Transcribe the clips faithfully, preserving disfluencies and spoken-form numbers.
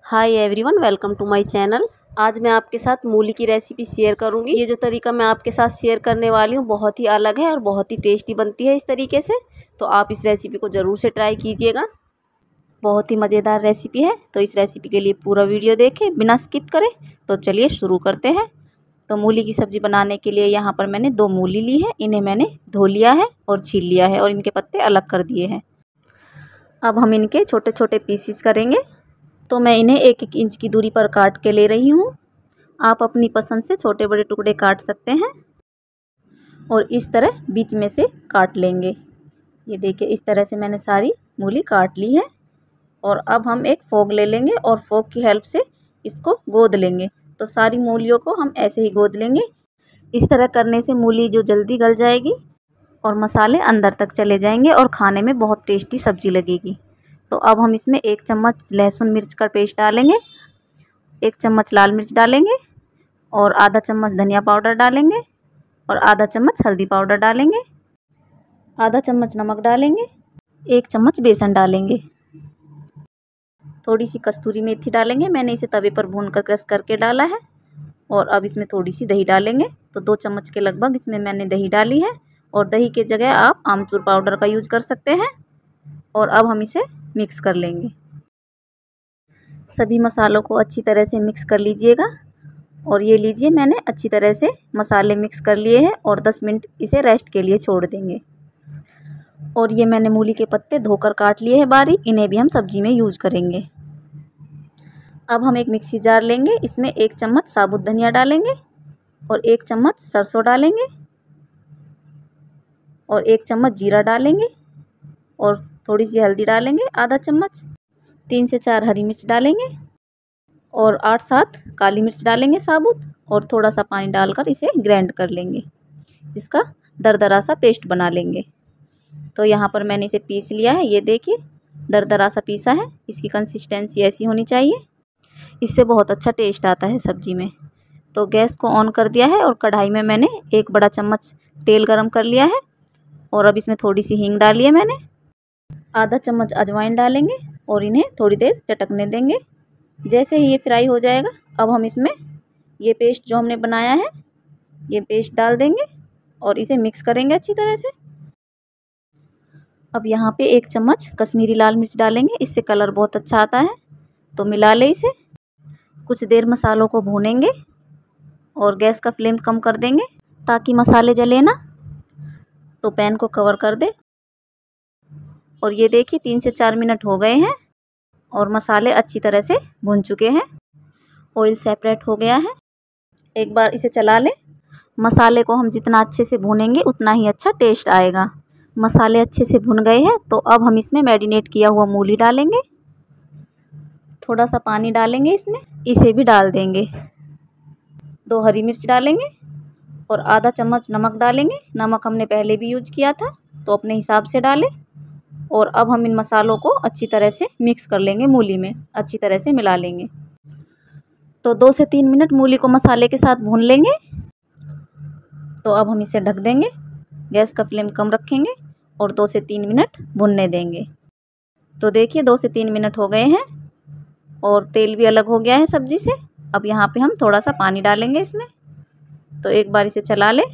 Hi everyone, welcome to my channel. आज मैं आपके साथ मूली की रेसिपी शेयर करूंगी। ये जो तरीका मैं आपके साथ शेयर करने वाली हूँ बहुत ही अलग है और बहुत ही टेस्टी बनती है इस तरीके से। तो आप इस रेसिपी को ज़रूर से ट्राई कीजिएगा। बहुत ही मज़ेदार रेसिपी है। तो इस रेसिपी के लिए पूरा वीडियो देखें बिना स्किप करें। तो चलिए शुरू करते हैं। तो मूली की सब्ज़ी बनाने के लिए यहाँ पर मैंने दो मूली ली है। इन्हें मैंने धो लिया है और छील लिया है और इनके पत्ते अलग कर दिए हैं। अब हम इनके छोटे छोटे पीसीस करेंगे। तो मैं इन्हें एक एक इंच की दूरी पर काट के ले रही हूँ। आप अपनी पसंद से छोटे बड़े टुकड़े काट सकते हैं और इस तरह बीच में से काट लेंगे। ये देखिए, इस तरह से मैंने सारी मूली काट ली है। और अब हम एक फोक ले लेंगे और फोक की हेल्प से इसको गोद लेंगे। तो सारी मूलियों को हम ऐसे ही गोद लेंगे। इस तरह करने से मूली जो जल्दी गल जाएगी और मसाले अंदर तक चले जाएंगे और खाने में बहुत टेस्टी सब्ज़ी लगेगी। तो अब हम इसमें एक चम्मच लहसुन मिर्च का पेस्ट डालेंगे, एक चम्मच लाल मिर्च डालेंगे और आधा चम्मच धनिया पाउडर डालेंगे और आधा चम्मच हल्दी पाउडर डालेंगे, आधा चम्मच नमक डालेंगे, एक चम्मच बेसन डालेंगे, थोड़ी सी कस्तूरी मेथी डालेंगे। मैंने इसे तवे पर भून कर क्रश करके डाला है। और अब इसमें थोड़ी सी दही डालेंगे। तो दो चम्मच के लगभग इसमें मैंने दही डाली है और दही के जगह आप आमचूर पाउडर का यूज़ कर सकते हैं। और अब हम इसे मिक्स कर लेंगे। सभी मसालों को अच्छी तरह से मिक्स कर लीजिएगा। और ये लीजिए, मैंने अच्छी तरह से मसाले मिक्स कर लिए हैं और दस मिनट इसे रेस्ट के लिए छोड़ देंगे। और ये मैंने मूली के पत्ते धोकर काट लिए हैं बारीक। इन्हें भी हम सब्जी में यूज करेंगे। अब हम एक मिक्सी जार लेंगे। इसमें एक चम्मच साबुत धनिया डालेंगे और एक चम्मच सरसों डालेंगे और एक चम्मच जीरा डालेंगे और थोड़ी सी हल्दी डालेंगे, आधा चम्मच, तीन से चार हरी मिर्च डालेंगे और आठ सात काली मिर्च डालेंगे साबुत। और थोड़ा सा पानी डालकर इसे ग्राइंड कर लेंगे। इसका दरदरा सा पेस्ट बना लेंगे। तो यहाँ पर मैंने इसे पीस लिया है। ये देखिए, दरदरा सा पीसा है। इसकी कंसिस्टेंसी ऐसी होनी चाहिए। इससे बहुत अच्छा टेस्ट आता है सब्जी में। तो गैस को ऑन कर दिया है और कढ़ाई में मैंने एक बड़ा चम्मच तेल गरम कर लिया है। और अब इसमें थोड़ी सी हींग डाली है मैंने, आधा चम्मच अजवाइन डालेंगे और इन्हें थोड़ी देर चटकने देंगे। जैसे ही ये फ्राई हो जाएगा, अब हम इसमें ये पेस्ट जो हमने बनाया है ये पेस्ट डाल देंगे और इसे मिक्स करेंगे अच्छी तरह से। अब यहाँ पे एक चम्मच कश्मीरी लाल मिर्च डालेंगे। इससे कलर बहुत अच्छा आता है। तो मिला ले इसे। कुछ देर मसालों को भूनेंगे और गैस का फ्लेम कम कर देंगे ताकि मसाले जले ना। तो पैन को कवर कर दे। और ये देखिए, तीन से चार मिनट हो गए हैं और मसाले अच्छी तरह से भून चुके हैं। ऑयल सेपरेट हो गया है। एक बार इसे चला लें। मसाले को हम जितना अच्छे से भूनेंगे उतना ही अच्छा टेस्ट आएगा। मसाले अच्छे से भुन गए हैं। तो अब हम इसमें मैरिनेट किया हुआ मूली डालेंगे। थोड़ा सा पानी डालेंगे इसमें, इसे भी डाल देंगे। दो हरी मिर्च डालेंगे और आधा चम्मच नमक डालेंगे। नमक हमने पहले भी यूज किया था, तो अपने हिसाब से डालें। और अब हम इन मसालों को अच्छी तरह से मिक्स कर लेंगे, मूली में अच्छी तरह से मिला लेंगे। तो दो से तीन मिनट मूली को मसाले के साथ भून लेंगे। तो अब हम इसे ढक देंगे। गैस का फ्लेम कम रखेंगे और दो से तीन मिनट भुनने देंगे। तो देखिए, दो से तीन मिनट हो गए हैं और तेल भी अलग हो गया है सब्जी से। अब यहाँ पे हम थोड़ा सा पानी डालेंगे इसमें। तो एक बार इसे चला लें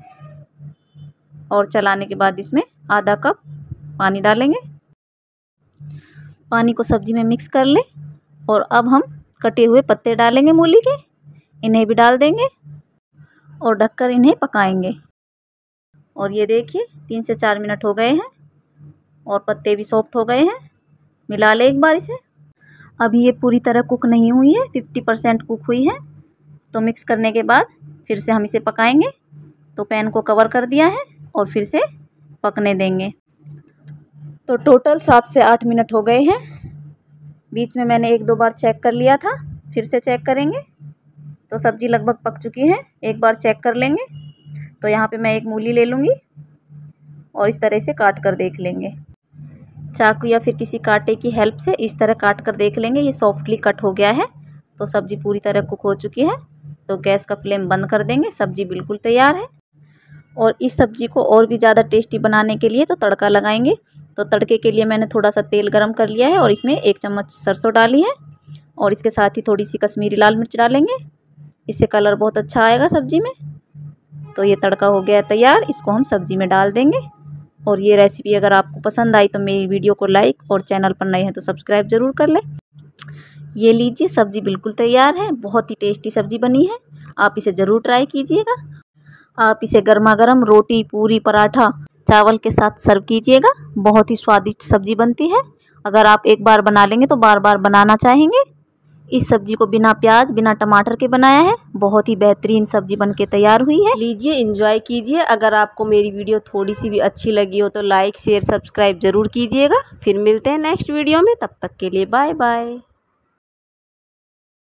और चलाने के बाद इसमें आधा कप पानी डालेंगे। पानी को सब्जी में मिक्स कर लें। और अब हम कटे हुए पत्ते डालेंगे मूली के, इन्हें भी डाल देंगे और ढककर इन्हें पकाएंगे। और ये देखिए, तीन से चार मिनट हो गए हैं और पत्ते भी सॉफ्ट हो गए हैं। मिला लें एक बार इसे। अभी ये पूरी तरह कुक नहीं हुई है, फिफ्टी परसेंट कुक हुई है। तो मिक्स करने के बाद फिर से हम इसे पकाएंगे। तो पैन को कवर कर दिया है और फिर से पकने देंगे। तो टोटल सात से आठ मिनट हो गए हैं। बीच में मैंने एक दो बार चेक कर लिया था, फिर से चेक करेंगे। तो सब्ज़ी लगभग पक चुकी है। एक बार चेक कर लेंगे। तो यहाँ पे मैं एक मूली ले लूँगी और इस तरह से काट कर देख लेंगे। चाकू या फिर किसी कांटे की हेल्प से इस तरह काट कर देख लेंगे। ये सॉफ्टली कट हो गया है। तो सब्ज़ी पूरी तरह कुक हो चुकी है। तो गैस का फ्लेम बंद कर देंगे। सब्ज़ी बिल्कुल तैयार है। और इस सब्ज़ी को और भी ज़्यादा टेस्टी बनाने के लिए तो तड़का लगाएंगे। तो तड़के के लिए मैंने थोड़ा सा तेल गरम कर लिया है और इसमें एक चम्मच सरसों डाली है और इसके साथ ही थोड़ी सी कश्मीरी लाल मिर्च डालेंगे, इससे कलर बहुत अच्छा आएगा सब्ज़ी में। तो ये तड़का हो गया तैयार, इसको हम सब्ज़ी में डाल देंगे। और ये रेसिपी अगर आपको पसंद आई तो मेरी वीडियो को लाइक और चैनल पर नए हैं तो सब्सक्राइब ज़रूर कर लें। ये लीजिए सब्ज़ी बिल्कुल तैयार है, बहुत ही टेस्टी सब्ज़ी बनी है। आप इसे ज़रूर ट्राई कीजिएगा। आप इसे गर्मा गर्म रोटी, पूरी, पराठा, चावल के साथ सर्व कीजिएगा। बहुत ही स्वादिष्ट सब्ज़ी बनती है। अगर आप एक बार बना लेंगे तो बार बार बनाना चाहेंगे। इस सब्ज़ी को बिना प्याज, बिना टमाटर के बनाया है। बहुत ही बेहतरीन सब्ज़ी बनके तैयार हुई है। लीजिए, एंजॉय कीजिए। अगर आपको मेरी वीडियो थोड़ी सी भी अच्छी लगी हो तो लाइक, शेयर, सब्सक्राइब ज़रूर कीजिएगा। फिर मिलते हैं नेक्स्ट वीडियो में, तब तक के लिए बाय बाय।